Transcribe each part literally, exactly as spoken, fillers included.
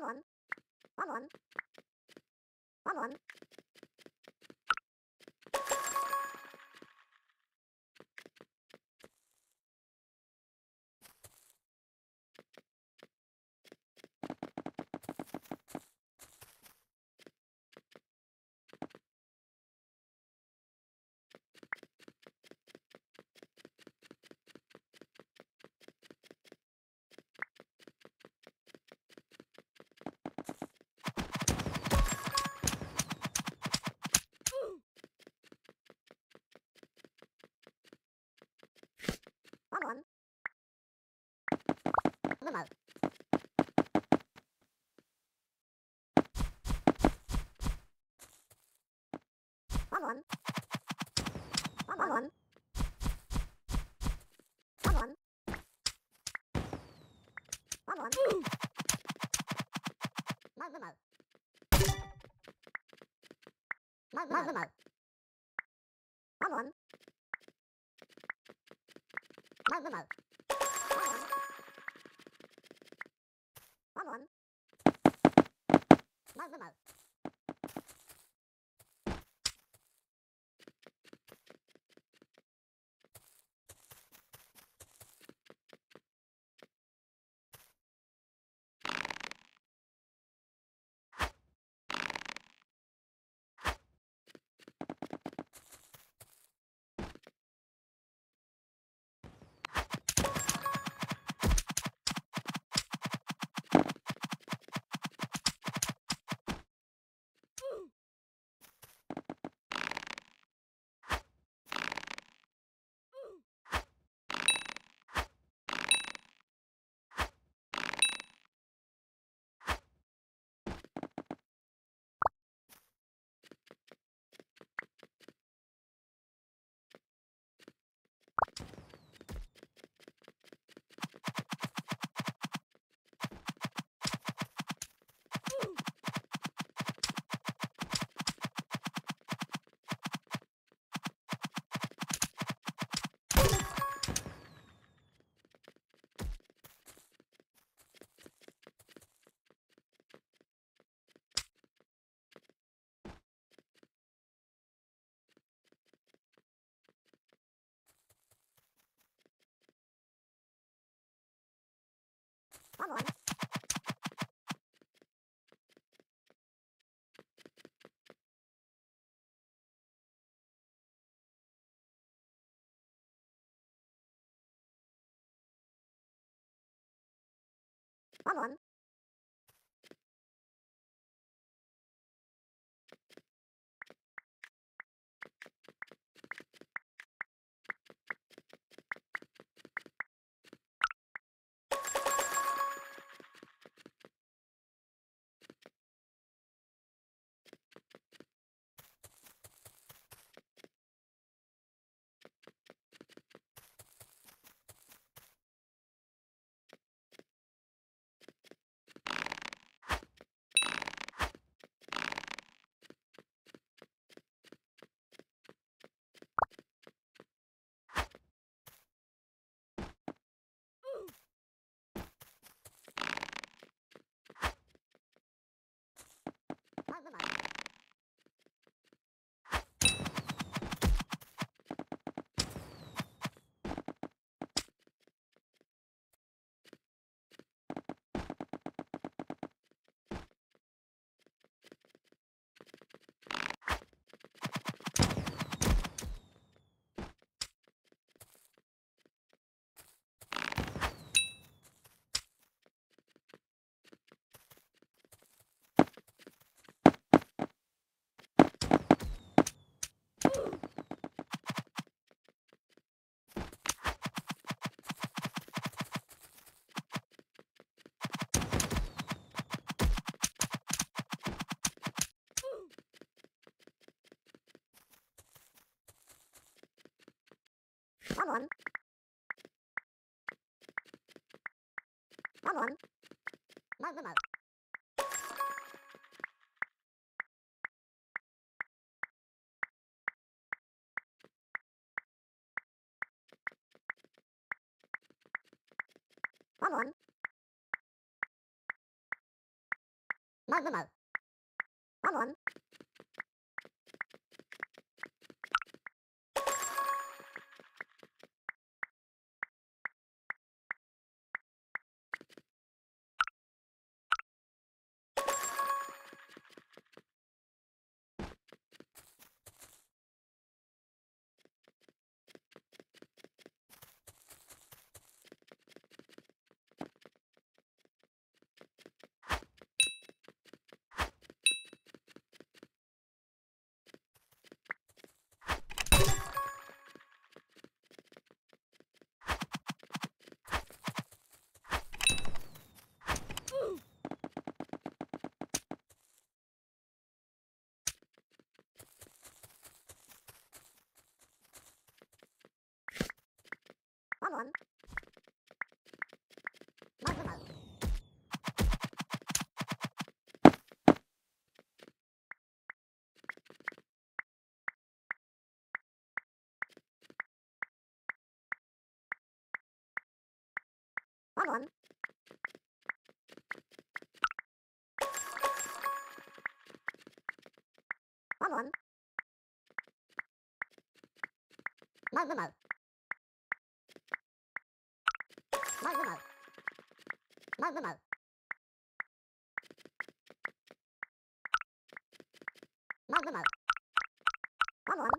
one, one, one, one, one. One, one. Limo. One, one. One, one. One, one. One, one. No limo. No limo. One, one. No limo. One, one. No limo. One, one. One, one. No limo. One, one. One, one. No limo. One, one. Maximal. One one. One one. Maximal. One one. One one. Maximal. Maximal. Maximal. Maximal. One one.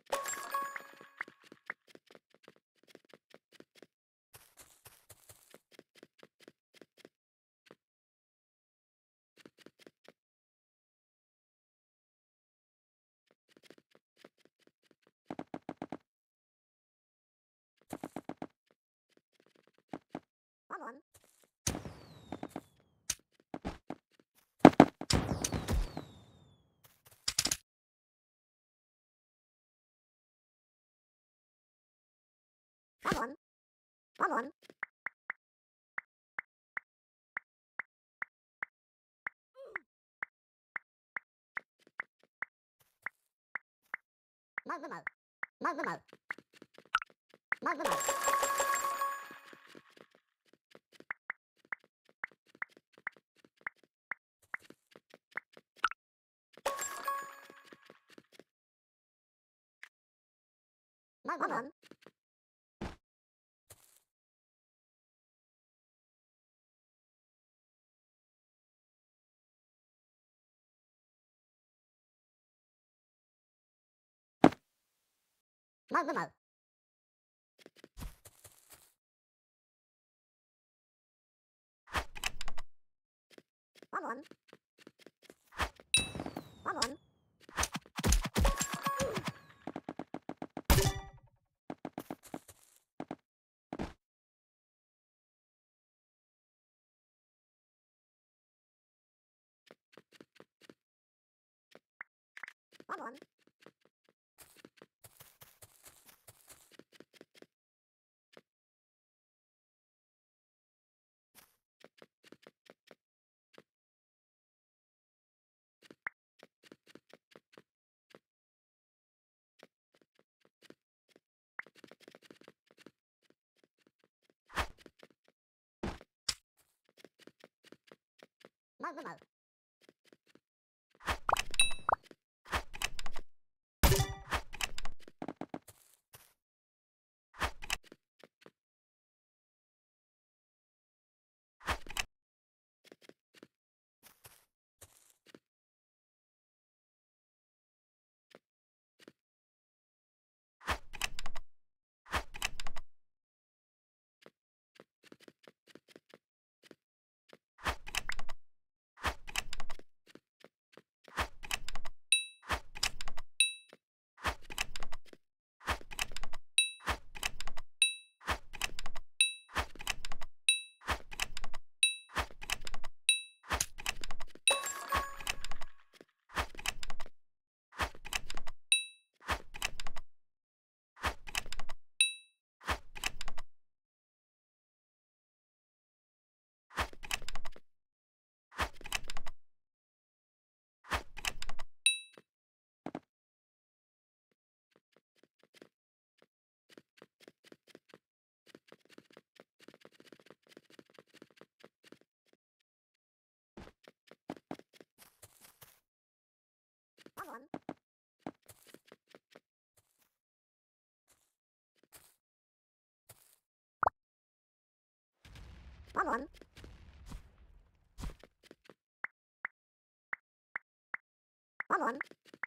One one. One one. One one. Maximal. Maximal. Maximal. Maximal. Maximal. One one. One one. One one. Maximal. One one. One one.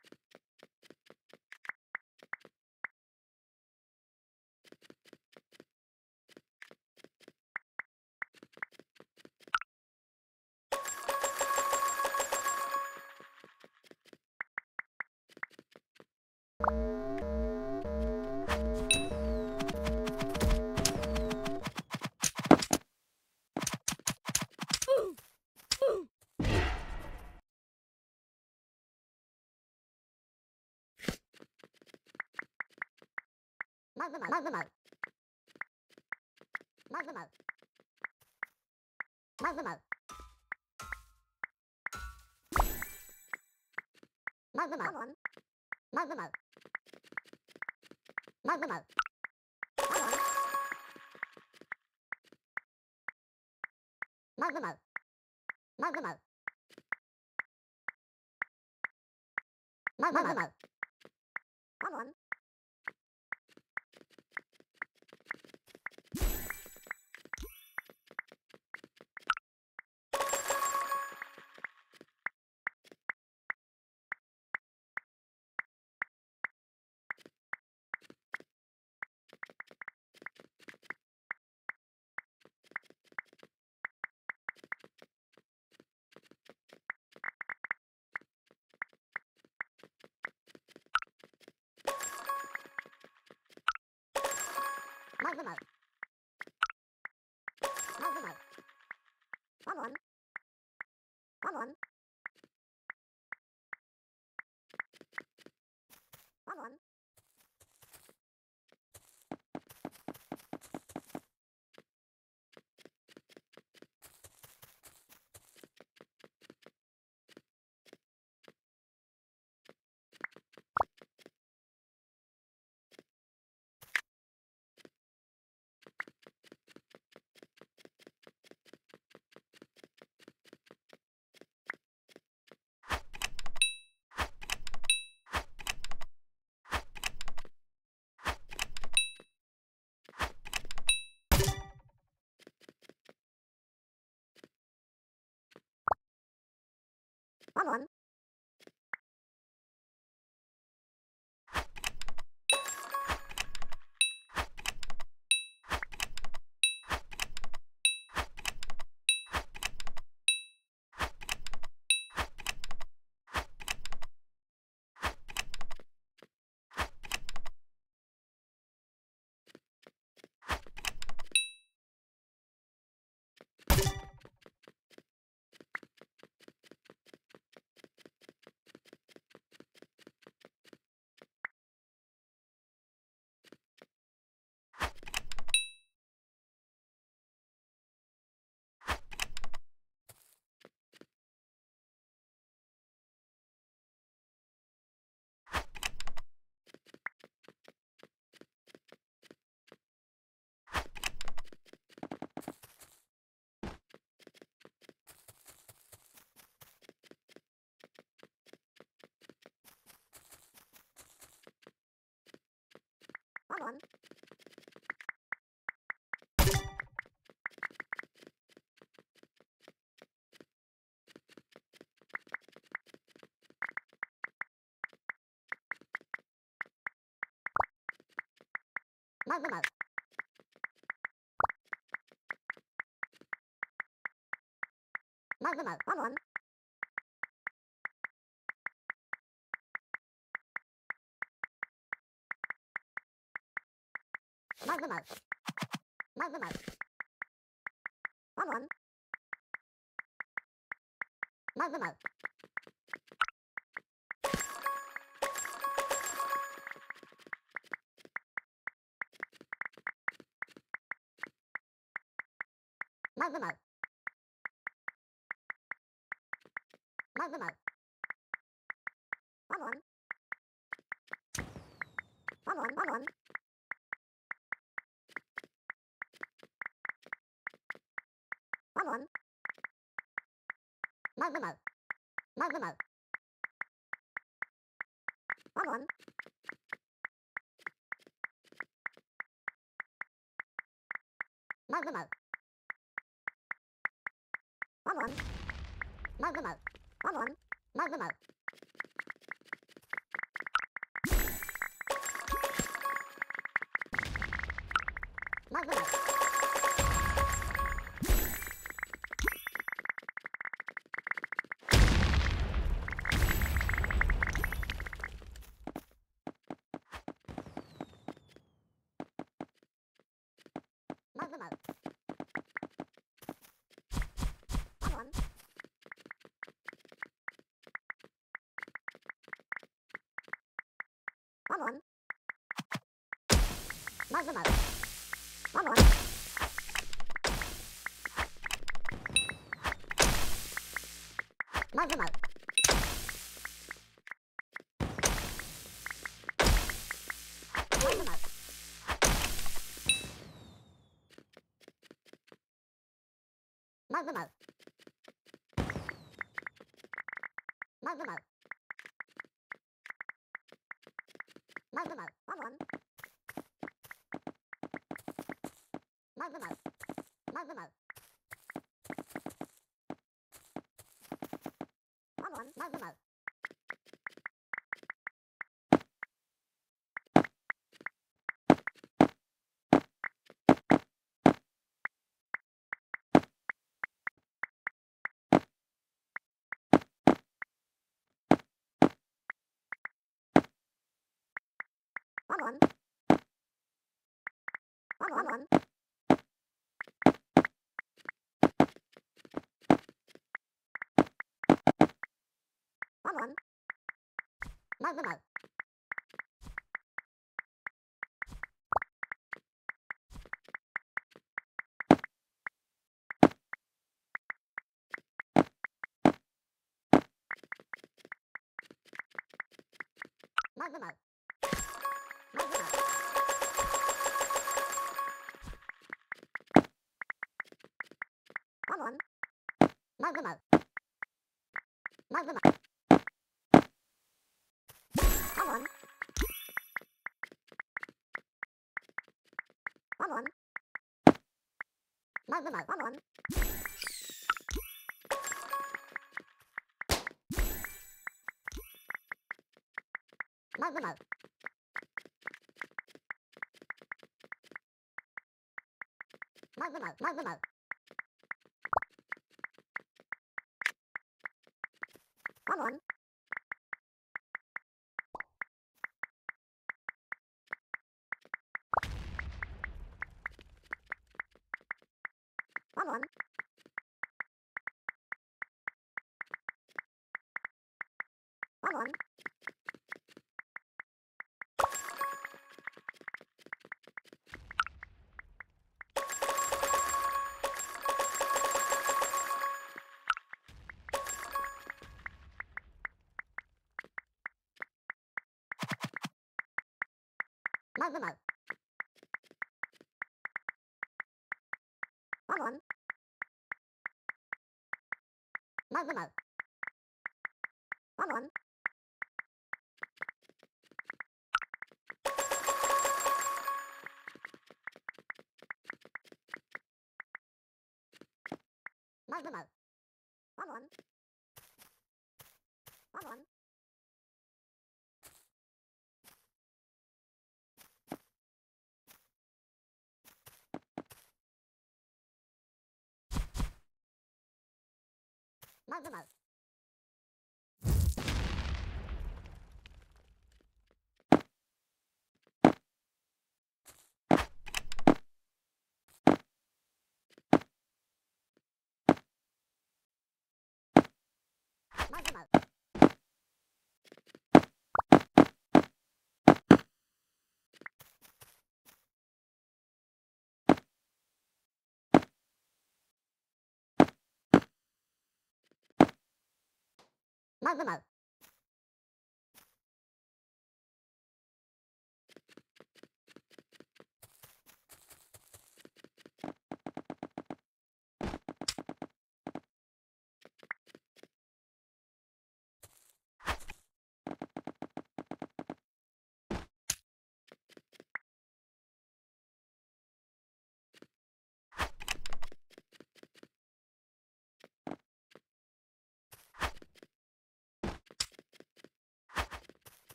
Mug the mug. Mug the mug. Mug the mug. Mug the mug. Mug the mug. One. Mug the mug. Mug the mug. One one. Mug the mug. Mug the mug. Mug the mug. One one. Mug the mug. Mug the mug. One one. One one. One one. One one. One one. Mug the mug. Mug the mug. One one. Mug the mug. Mug the mug. One one. Mug the mug. Mug the mug. Mug the mug. One one. One one. One one. One one. Mug the mug. Mug the mug. One one. Mug the mug. one. Mother mouth. One one. Mother mouth. Mother mouth. Mother mouth. One one. One one. Mother mouth. One one. Mother mouth. Mother mouth. Mother mouth. Mother mouth. Mother mouth. One one. Mother mouth. Mother mouth. One one. Mother mouth. One one. One one one. One one. Mother mouth. Mother mouth. Mother mouth. One one. Mother mouth. Mother mouth. One one. One one. Mother mouth. One one. Mother mouth. Mother mouth. Mother mouth. One one. One one. One one. Mother mouth. One one. Mother mouth. One one. Mother mouth. One one. One one. Mother mouth. Mother mouth. Mother mouth.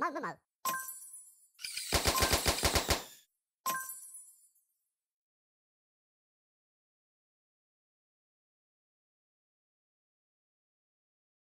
mo mo mo.